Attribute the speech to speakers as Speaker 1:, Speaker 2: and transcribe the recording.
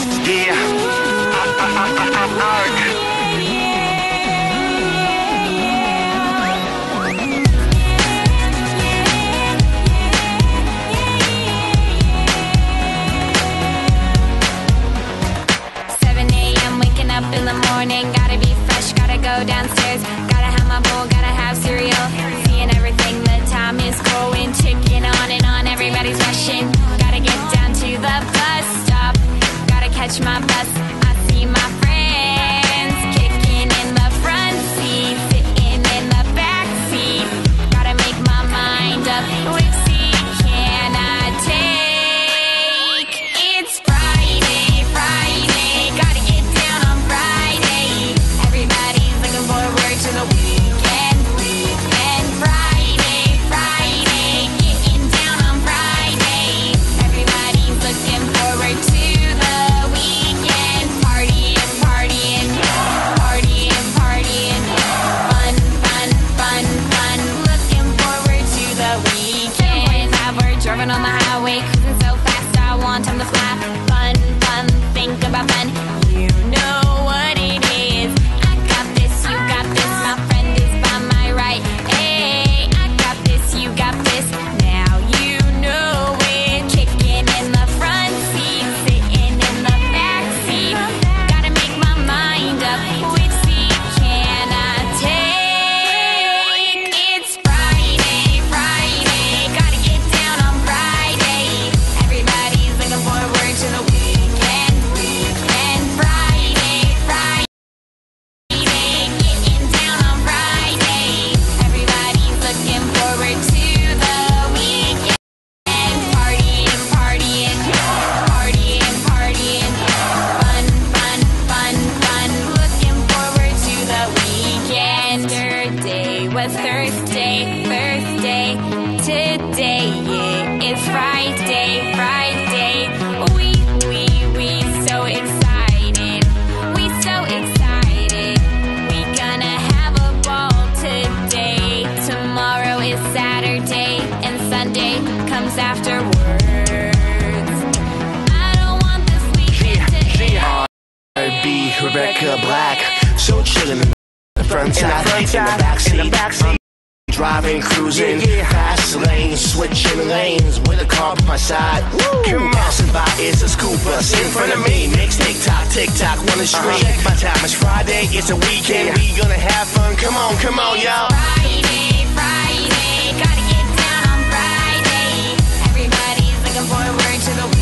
Speaker 1: Gotta be fresh, gotta go downstairs. Gotta have my bowl, gotta have cereal. Seeing everything, the time is going. Ticking on and on, everybody's rushing. Gotta get down to the bus stop. Gotta catch my bus, I see my friends. Kicking in the front seat, sitting in the back seat. Gotta make my mind up, which seat can I take? It's Friday, Friday. Gotta get down on Friday. Everybody's looking forward to the weekend, weekend. Friday, Friday, getting down on Friday. Everybody's looking forward to the weekend. Partying, partying, partying, partying. Fun, fun, fun, fun. Looking forward to the weekend. We're driving on the highway, cruising so fast, I want time to fly. Fun, fun, think about fun. You know what it is. I got this, you got this. My friend is by my right. Hey, I got this, you got this. Now you know it. Kicking in the front seat, sitting in the back seat. Gotta make my mind up. Which seat can I take? It's Friday, Friday. Gotta get down on Friday. Everybody's looking forward to the weekend, weekend. Friday, Friday. Getting down on Friday. Everybody's looking forward to the weekend. Partying, partying, partying, partying. Fun, fun, fun, fun. Looking forward to the weekend. Yesterday was Thursday, Thursday. Today it is Friday, Friday. We so excited. We so excited. We gonna have a ball today. Tomorrow is Saturday and Sunday comes afterwards. I don't want this weekend to end.
Speaker 2: B. Rebecca Black, so chillin' in the front side, in the backseat, driving, cruising, fast lanes, switching lanes with a car by my side. Come passing by, it's a school bus in front of me. Makes tick tock, wanna scream. My time is Friday, it's a weekend, we gonna have fun. Come on, y'all.
Speaker 1: Friday, Friday, gotta get down on Friday. Everybody's looking forward to the